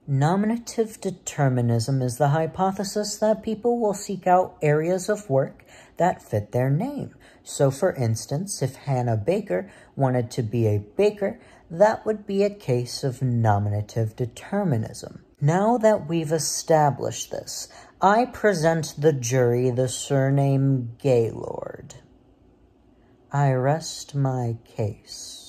Nominative determinism is the hypothesis that people will seek out areas of work that fit their name. So, for instance, if Hannah Baker wanted to be a baker, that would be a case of nominative determinism. Now that we've established this, I present the jury the surname Gaylord. I rest my case.